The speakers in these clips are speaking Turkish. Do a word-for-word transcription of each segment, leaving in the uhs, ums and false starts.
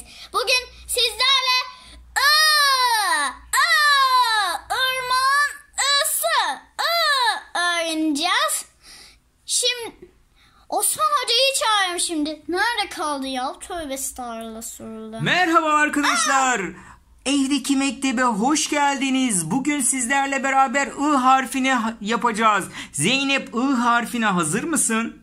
Bugün sizlerle ı, ı, ırmağın ısı, ı öğreneceğiz. Şimdi Osman Hoca'yı çağırıyorum şimdi. Nerede kaldı ya? Tövbe estağfurullah. Merhaba arkadaşlar. Aa! Evdeki mektebe hoş geldiniz. Bugün sizlerle beraber I harfini yapacağız. Zeynep, I harfine hazır mısın?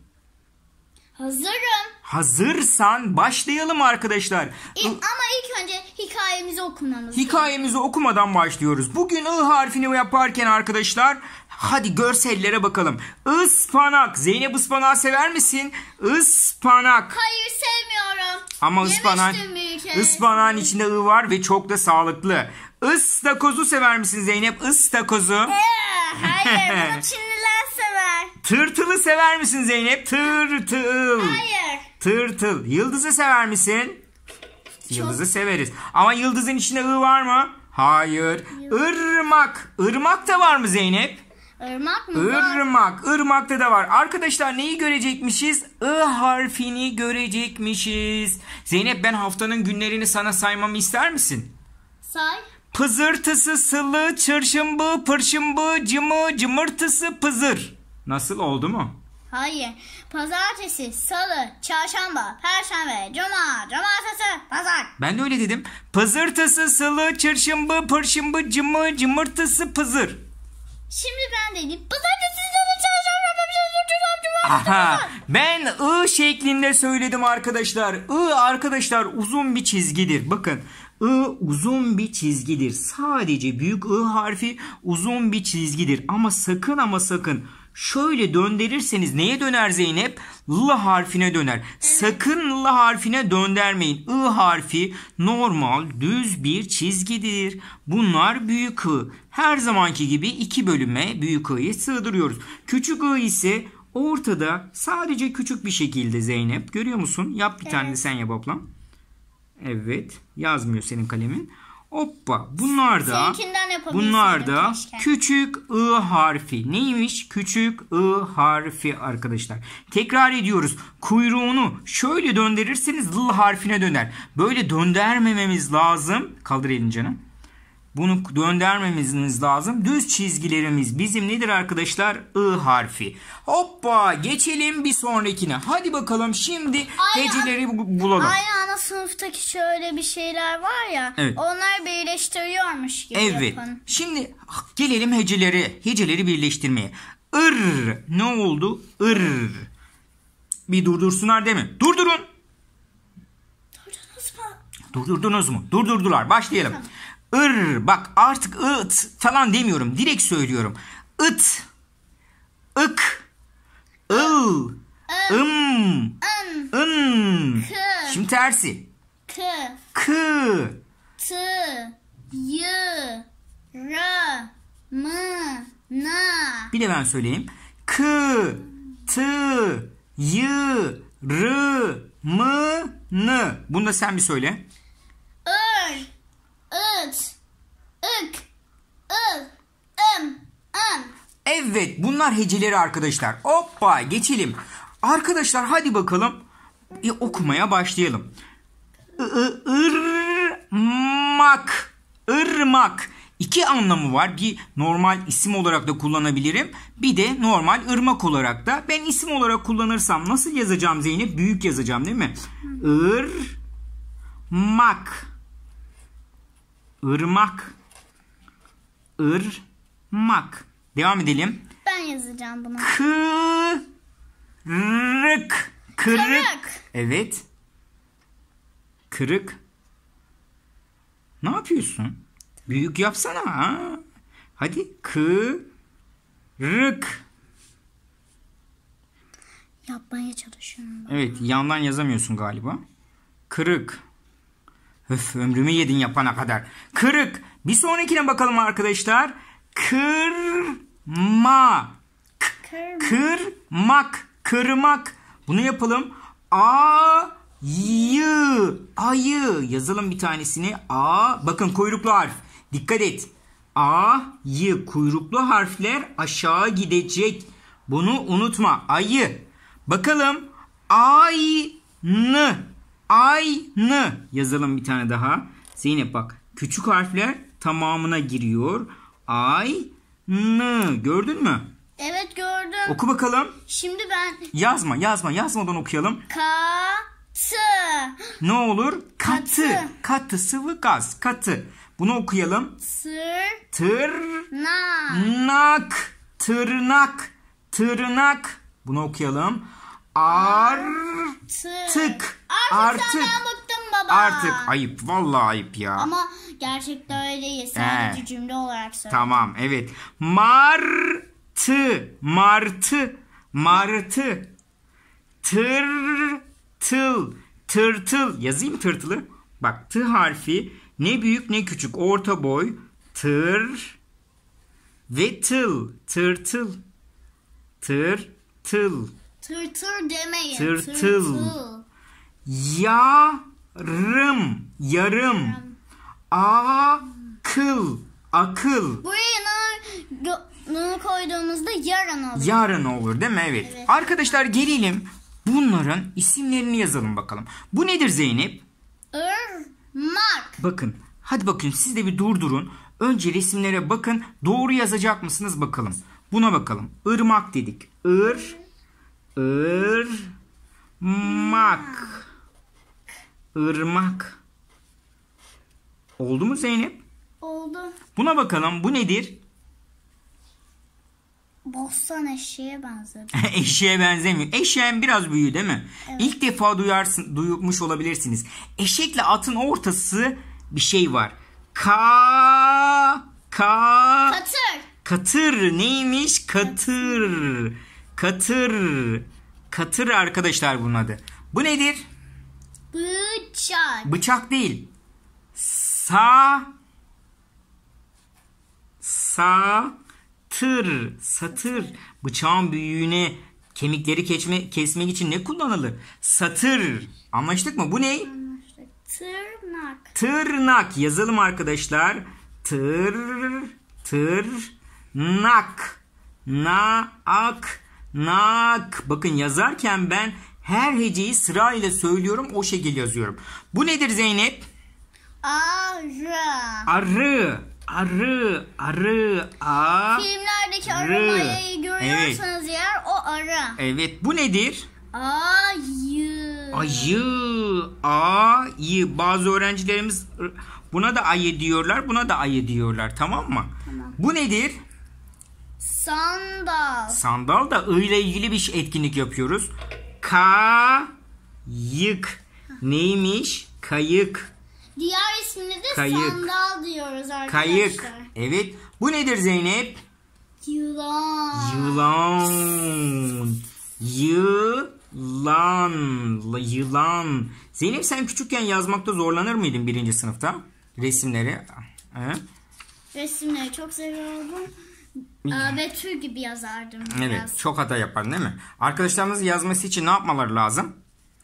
Hazırım. Hazırsan başlayalım arkadaşlar. İlk, ama ilk önce hikayemizi okumamız Hikayemizi okumadan başlıyoruz. Bugün I harfini yaparken arkadaşlar, hadi görsellere bakalım. Ispanak. Zeynep, ıspanağı sever misin? Ispanak. Hayır, sevmiyorum. Ama ıspanak, ıspanağın içinde I var ve çok da sağlıklı. Istakozu sever misin Zeynep? Istakozu. Ee, hayır, bunu Çinliler sever. Tırtılı sever misin Zeynep? Tırtıl. Hayır. Tırtıl. Yıldızı sever misin? Çok. Yıldızı severiz. Ama yıldızın içinde I var mı? Hayır. Irmak. Irmak da var mı Zeynep? Irmak mı var? Irmak. Irmak'ta da var. Arkadaşlar neyi görecekmişiz? I harfini görecekmişiz. Zeynep, ben haftanın günlerini sana saymamı ister misin? Say. Pızırtısı, sılı, çırşımbı, pırşımbı, cımı, cımırtısı, pızır. Nasıl, oldu mu? Hayır. Pazartesi, salı, çarşamba, perşembe, cuma, cumartesi, pazar. Ben de öyle dedim. Pızırtısı, sılı, çırşımbı, pırşımbı, cımı, cımırtısı, pızır. Şimdi ben dedim. Pazartesi, salı, çarşamba, perşembe, cuma, cumartesi, Aha, ben I şeklinde söyledim arkadaşlar. I arkadaşlar uzun bir çizgidir. Bakın, I uzun bir çizgidir. Sadece büyük I harfi uzun bir çizgidir. Ama sakın ama sakın şöyle döndürürseniz neye döner Zeynep? L harfine döner. Evet. Sakın L harfine döndürmeyin. I harfi normal düz bir çizgidir. Bunlar büyük I. Her zamanki gibi iki bölüme büyük I'yi sığdırıyoruz. Küçük I ise ortada sadece küçük bir şekilde Zeynep. Görüyor musun? Yap bir evet. tane de sen yap ablam. Evet. Yazmıyor senin kalemin. Hoppa. Bunlar da bunlar da keşke. Küçük I harfi. Neymiş? Küçük I harfi arkadaşlar. Tekrar ediyoruz. Kuyruğunu şöyle döndürürseniz L harfine döner. Böyle döndürmememiz lazım. Kaldır elini canım. Bunu döndürmemiz lazım. Düz çizgilerimiz bizim nedir arkadaşlar? I harfi. Hoppa, geçelim bir sonrakine. Hadi bakalım şimdi aynı, heceleri bulalım. Aynı ana sınıftaki şöyle bir şeyler var ya. Evet. Onlar birleştiriyormuş gibi evet. yapın. Şimdi gelelim heceleri. Heceleri birleştirmeye. Ir. Ne oldu? Ir. Bir durdursunlar değil mi? Durdurun. Durdurdunuz mu? Durdurdunuz mu? Durdurdular. Başlayalım. Tamam. Ir, bak artık ıt falan demiyorum. Direkt söylüyorum. It, ık, ıl, ım, ın. Şimdi tersi. K, K, T, Y, R, M, N. Bir de ben söyleyeyim. K, T, Y, R, M, N. Bunu da sen bir söyle. Ir, It, ık, ıl, ım, ım. Evet, bunlar heceleri arkadaşlar. Hoppa, geçelim. Arkadaşlar hadi bakalım e, okumaya başlayalım. Irmak. Irmak. İki anlamı var. Bir normal isim olarak da kullanabilirim. Bir de normal ırmak olarak da. Ben isim olarak kullanırsam nasıl yazacağım Zeynep? Büyük yazacağım değil mi? Irmak. Irmak. Irmak. Devam edelim. Ben yazacağım bunu. Kırık. Kırık. Kırık. Evet. Kırık. Ne yapıyorsun? Büyük yapsana. Ha? Hadi. Kırık. Yapmaya çalışıyorum. Ben. Evet. Yandan yazamıyorsun galiba. Kırık. Öf, ömrümü yedin yapana kadar. Kırık. Bir sonrakine bakalım arkadaşlar. Kırma. Kırmak. Kırmak. Bunu yapalım. Ayı. Ayı. Yazalım bir tanesini. A. Bakın kuyruklu harf. Dikkat et. Ayı. Kuyruklu harfler aşağı gidecek. Bunu unutma. Ayı. Bakalım. Aynı. Aynı. Yazalım bir tane daha. Zeynep bak. Küçük harfler tamamına giriyor. Aynı. Gördün mü? Evet gördüm. Oku bakalım. Şimdi ben... Yazma yazma yazmadan okuyalım. Katı. Ne olur? Katı. Katı. Katı sıvı gaz. Katı. Bunu okuyalım. Tır. Tırnak. Tırnak. Tırnak. Bunu okuyalım. Artık. Artık. Artık. Senden bıktım baba. Artık. Ayıp. Vallahi ayıp ya. Ama gerçekten öyle değil. Sadece He. cümle olarak söyle. Tamam evet. Martı. Martı. Martı. Tırtıl. Tırtıl. Yazayım mı tırtılı? Bak T harfi ne büyük ne küçük. Orta boy. Tır. Ve tıl. Tırtıl. Tırtıl. Tırtır demeyin. Tırtıl. Tırtıl. Yarım. Yarım. Akıl. Akıl. Buraya nar, nar koyduğumuzda yarın olur. Yarın olur değil mi? Evet. Evet. Arkadaşlar gelelim. Bunların isimlerini yazalım bakalım. Bu nedir Zeynep? Irmak. Bakın. Hadi bakın siz de bir durdurun. Önce resimlere bakın. Doğru yazacak mısınız bakalım. Buna bakalım. Irmak dedik. Ir. Irmak. Irmak. Oldu mu Zeynep? Oldu. Buna bakalım. Bu nedir? Bostan eşeğe benzer. Eşeğe benzemiyor. Eşeğin biraz büyüğü değil mi? Evet. İlk defa duyarsın, duymuş olabilirsiniz. Eşekle atın ortası bir şey var. Ka ka Katır. katır neymiş? Katır. Katır. Katır arkadaşlar bunun adı. Bu nedir? Bıçak. Bıçak değil. Sa sa tır, satır. Bıçağın büyüğüne kemikleri kesme, kesmek için ne kullanılır? Satır. Anlaştık mı? Bu ne? Tırnak. Tırnak. Yazalım arkadaşlar. Tır, tırnak. Nak, nak. Bakın yazarken ben her heceyi sırayla söylüyorum. O şekilde yazıyorum. Bu nedir Zeynep? Arı. Arı. Arı. Arı. A. Filmlerdeki Arı. arı mayayı görüyorsanız eğer o arı. Evet. Bu nedir? Ayı. Ayı. Ayı. Bazı öğrencilerimiz buna da ayı diyorlar. Buna da ayı diyorlar. Tamam mı? Tamam. Bu nedir? Sandal. Sandal da ı ile ilgili bir etkinlik yapıyoruz. Kayık. Neymiş? Kayık. Diğer ismini de Kayık. sandal diyoruz arkadaşlar. Kayık. Evet. Bu nedir Zeynep? Yılan. Yılan. Yılan. Yılan. Zeynep sen küçükken yazmakta zorlanır mıydın birinci sınıfta? Resimleri. He? Resimleri çok seviyordum. Aa, Betül gibi yazardım biraz. Evet. Çok hata yapardın değil mi? Arkadaşlarımızın yazması için ne yapmaları lazım?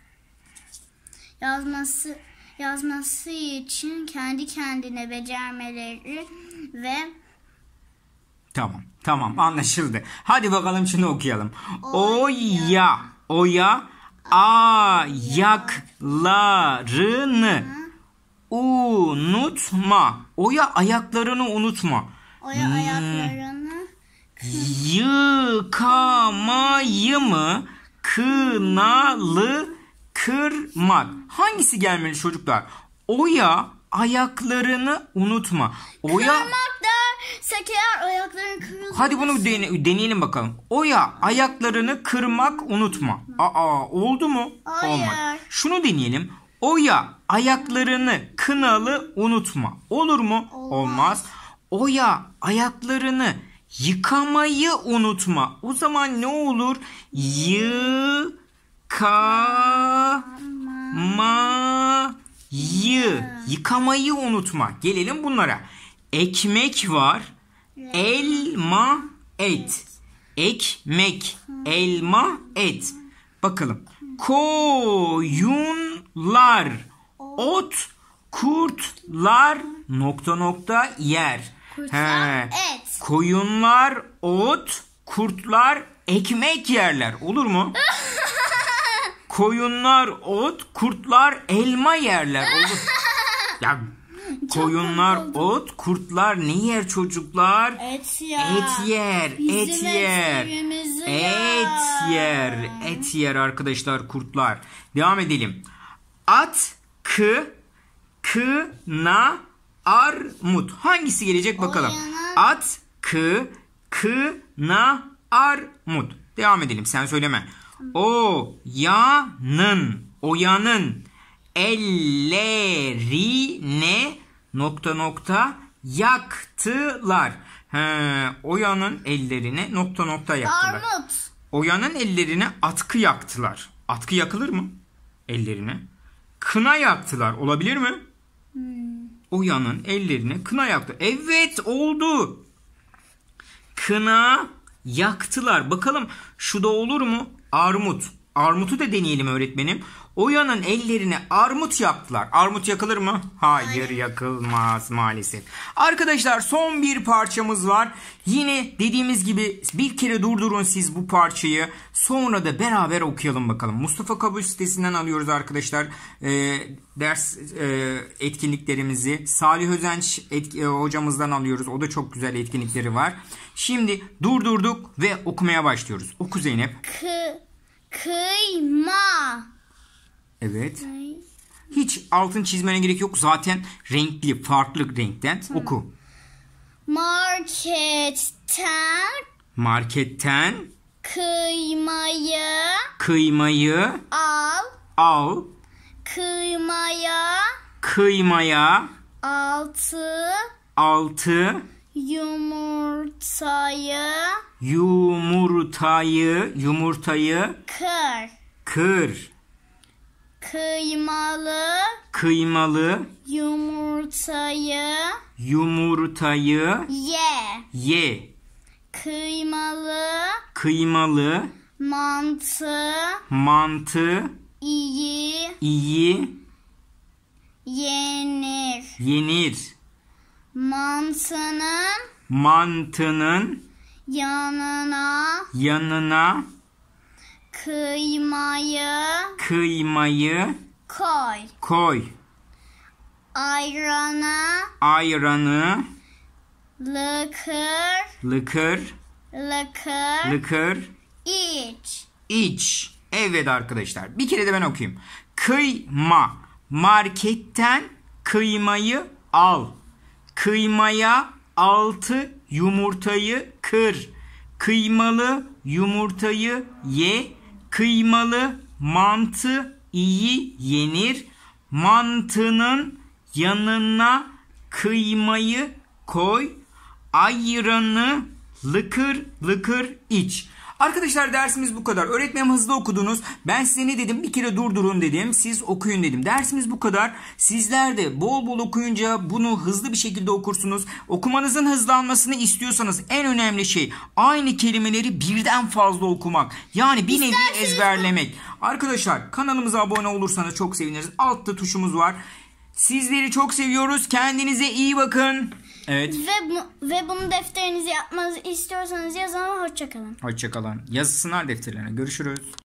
Yazması yazması için kendi kendine becermeleri ve Tamam. Tamam anlaşıldı. Hadi bakalım şunu okuyalım. Oya. Oya. Ayaklarını unutma. Oya ayaklarını unutma. oya ayaklarını Yıkamayı mı? Kınalı kırmak. Hangisi gelmeli çocuklar? Oya ayaklarını unutma. Oya kırmak dersek eğer ayakların kırılır. Hadi bunu dene- deneyelim bakalım. Oya ayaklarını kırmak unutma. Aa oldu mu? Hayır. Olmadı. Şunu deneyelim. Oya ayaklarını kınalı unutma. Olur mu? Olmaz. Olmaz. Oya ayaklarını yıkamayı unutma. O zaman ne olur? Yıkamayı. Yıkamayı unutma. Gelelim bunlara. Ekmek var. Elma, et. Ekmek, elma, et. Bakalım. Koyunlar, ot, kurtlar, nokta nokta yer. Kurtlar, He. et. Koyunlar, ot, kurtlar, ekmek yerler. Olur mu? Koyunlar ot, kurtlar elma yerler. Olur. Ya koyunlar ot, kurtlar ne yer çocuklar? Et yer. Et yer. Bizim et yer. Et yer. yer. Et yer arkadaşlar kurtlar. Devam edelim. At, kı, kına, armut. Hangisi gelecek bakalım. Oyanın. At, kı, kına, armut. Devam edelim. Sen söyleme. O yanın, oyanın ellerine nokta nokta yaktılar. He, Oya'nın ellerine nokta nokta yaktılar. Armut. Oya'nın ellerine atkı yaktılar. Atkı yakılır mı? Ellerine. Kına yaktılar. Olabilir mi? Hmm. Oya'nın ellerine kına yaktı. Evet, oldu. Kına yaktılar. Bakalım şu da olur mu? Armut. Armutu da deneyelim öğretmenim. Oya'nın ellerine armut yaktılar. Armut yakılır mı? Hayır, Hayır, yakılmaz maalesef. Arkadaşlar son bir parçamız var. Yine dediğimiz gibi bir kere durdurun siz bu parçayı. Sonra da beraber okuyalım bakalım. Mustafa Kabul sitesinden alıyoruz arkadaşlar. E, ders e, etkinliklerimizi. Salih Özenç etki, e, hocamızdan alıyoruz. O da çok güzel etkinlikleri var. Şimdi durdurduk ve okumaya başlıyoruz. Oku Zeynep. Kı, kıyma. Evet. Hiç altın çizmene gerek yok. Zaten renkli, farklı renkten. Hı. Oku. Marketten. Marketten. Kıymayı. Kıymayı. Al. Al. Kıymaya. Kıymaya. Altı. Altı. Yumurtayı. Yumurtayı. Yumurtayı. Kır. Kır. Kıymalı. Kıymalı. Yumurtayı. Yumurtayı. Ye. Ye. Kıymalı. Kıymalı. Mantı. Mantı. İyi. İyi. Yenir. Yenir. Mantının. Mantının. Yanına. Yanına. Kıymayı. Kıymayı. Koy. Koy. Ayranı. Ayranı. Lıkır. Lıkır. Lıkır. Lıkır. İç. İç. Evet arkadaşlar. Bir kere de ben okuyayım. Kıyma. Marketten kıymayı al. Kıymaya altı yumurtayı kır. Kıymalı yumurtayı ye. Kıymalı mantı iyi yenir. Mantının yanına kıymayı koy. Ayranı lıkır lıkır iç. Arkadaşlar dersimiz bu kadar. Öğretmenim hızlı okudunuz. Ben size ne dedim? Bir kere durdurun dedim. Siz okuyun dedim. Dersimiz bu kadar. Sizler de bol bol okuyunca bunu hızlı bir şekilde okursunuz. Okumanızın hızlanmasını istiyorsanız en önemli şey aynı kelimeleri birden fazla okumak. Yani bir nevi ezberlemek. Arkadaşlar kanalımıza abone olursanız çok seviniriz. Altta tuşumuz var. Sizleri çok seviyoruz. Kendinize iyi bakın. Evet. Ve, bu, ve bunu defterinize yapmanızı istiyorsanız yazın. Hoşçakalın. Hoşçakalın. Yazı sınav defterlerine görüşürüz.